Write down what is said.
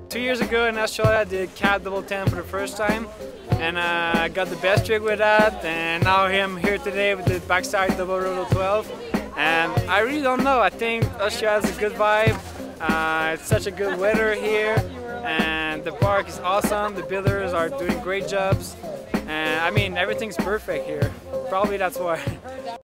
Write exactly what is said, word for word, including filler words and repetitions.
Two years ago in Australia I did cat double ten for the first time, and uh, I got the best trick with that, and now I'm here today with the backside double roto twelve, and I really don't know, I think Australia has a good vibe. Uh, it's such a good weather here, and the park is awesome, the builders are doing great jobs, and I mean everything's perfect here, probably that's why.